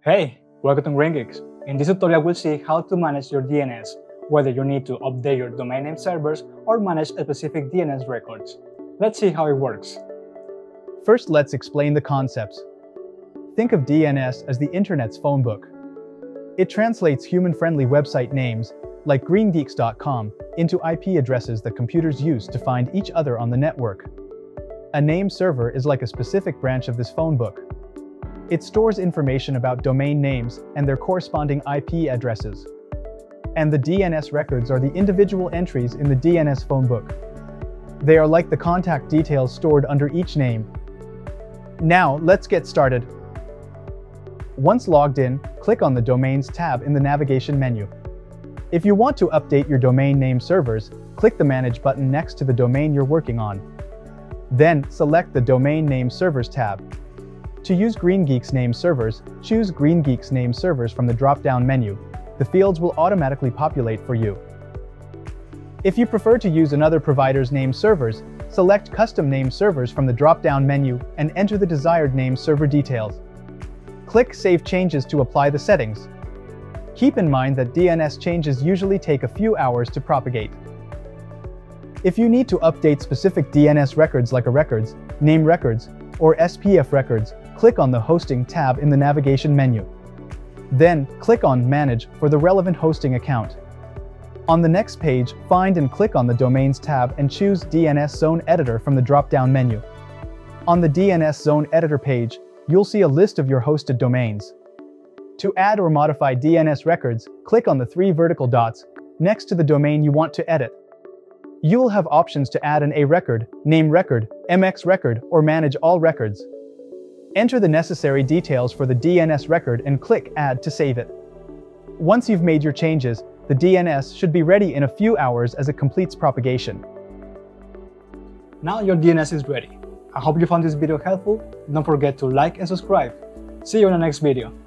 Hey, welcome to GreenGeeks. In this tutorial, we'll see how to manage your DNS, whether you need to update your domain name servers or manage specific DNS records. Let's see how it works. First, let's explain the concepts. Think of DNS as the internet's phone book. It translates human-friendly website names, like GreenGeeks.com, into IP addresses that computers use to find each other on the network. A name server is like a specific branch of this phone book. It stores information about domain names and their corresponding IP addresses. And the DNS records are the individual entries in the DNS phone book. They are like the contact details stored under each name. Now, let's get started. Once logged in, click on the Domains tab in the navigation menu. If you want to update your domain name servers, click the Manage button next to the domain you're working on. Then, select the Domain Name Servers tab. To use GreenGeeks name servers, choose GreenGeeks name servers from the drop-down menu. The fields will automatically populate for you. If you prefer to use another provider's name servers, select Custom Name Servers from the drop-down menu and enter the desired name server details. Click Save Changes to apply the settings. Keep in mind that DNS changes usually take a few hours to propagate. If you need to update specific DNS records like records, name records, or SPF records, click on the Hosting tab in the navigation menu. Then, click on Manage for the relevant hosting account. On the next page, find and click on the Domains tab and choose DNS Zone Editor from the drop-down menu. On the DNS Zone Editor page, you'll see a list of your hosted domains. To add or modify DNS records, click on the three vertical dots next to the domain you want to edit. You will have options to add an A record, name record, MX record, or manage all records. Enter the necessary details for the DNS record and click Add to save it. Once you've made your changes, the DNS should be ready in a few hours as it completes propagation. Now your DNS is ready. I hope you found this video helpful. Don't forget to like and subscribe. See you in the next video.